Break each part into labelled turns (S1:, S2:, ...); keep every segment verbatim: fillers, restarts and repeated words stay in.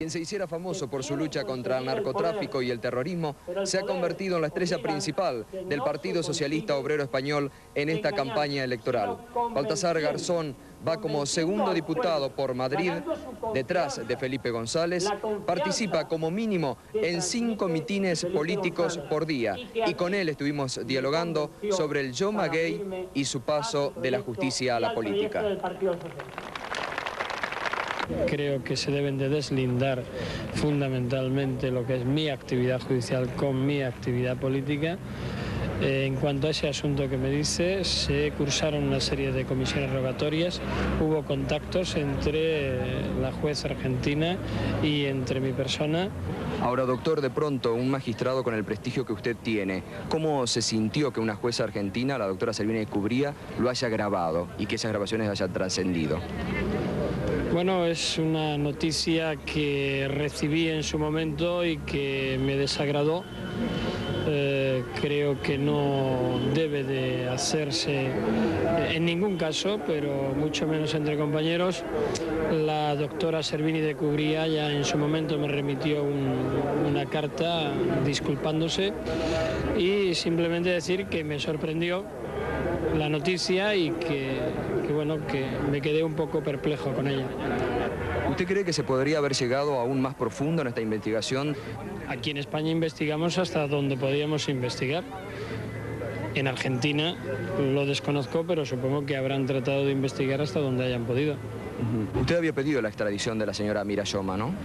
S1: Quien se hiciera famoso por su lucha contra el narcotráfico y el terrorismo, se ha convertido en la estrella principal del Partido Socialista Obrero Español en esta campaña electoral. Baltasar Garzón va como segundo diputado por Madrid, detrás de Felipe González, participa como mínimo en cinco mitines políticos por día y con él estuvimos dialogando sobre el yo maguey y su paso de la justicia a la política.
S2: Creo que se deben de deslindar fundamentalmente lo que es mi actividad judicial con mi actividad política. Eh, en cuanto a ese asunto que me dice, se cursaron una serie de comisiones rogatorias, hubo contactos entre la juez argentina y entre mi persona.
S1: Ahora, doctor, de pronto, un magistrado con el prestigio que usted tiene, ¿cómo se sintió que una jueza argentina, la doctora Servini de Cubría, lo haya grabado y que esas grabaciones hayan trascendido?
S2: Bueno, es una noticia que recibí en su momento y que me desagradó. Eh, creo que no debe de hacerse en ningún caso, pero mucho menos entre compañeros. La doctora Servini de Cubría ya en su momento me remitió un, una carta disculpándose y simplemente decir que me sorprendió la noticia y que, que, bueno, que me quedé un poco perplejo con ella.
S1: ¿Usted cree que se podría haber llegado aún más profundo en esta investigación?
S2: Aquí en España investigamos hasta donde podíamos investigar. En Argentina lo desconozco, pero supongo que habrán tratado de investigar hasta donde hayan podido.
S1: Uh-huh. Usted había pedido la extradición de la señora Mira Yoma, ¿no?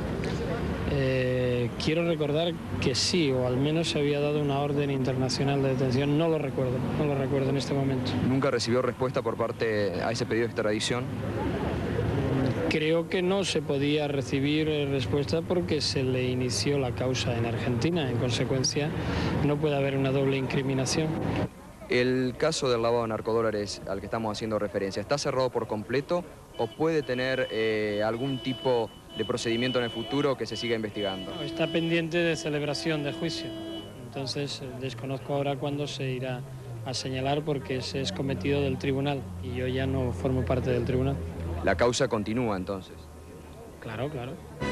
S2: Eh, quiero recordar que sí, o al menos se había dado una orden internacional de detención. No lo recuerdo, no lo recuerdo en este momento.
S1: ¿Nunca recibió respuesta por parte a ese pedido de extradición?
S2: Creo que no se podía recibir respuesta porque se le inició la causa en Argentina. En consecuencia, no puede haber una doble incriminación.
S1: El caso del lavado de narcodólares al que estamos haciendo referencia, ¿está cerrado por completo o puede tener eh, algún tipo de procedimiento en el futuro que se siga investigando?
S2: No, está pendiente de celebración de juicio. Entonces, desconozco ahora cuándo se irá a señalar porque ese es cometido del tribunal y yo ya no formo parte del tribunal.
S1: La causa continúa entonces.
S2: Claro, claro.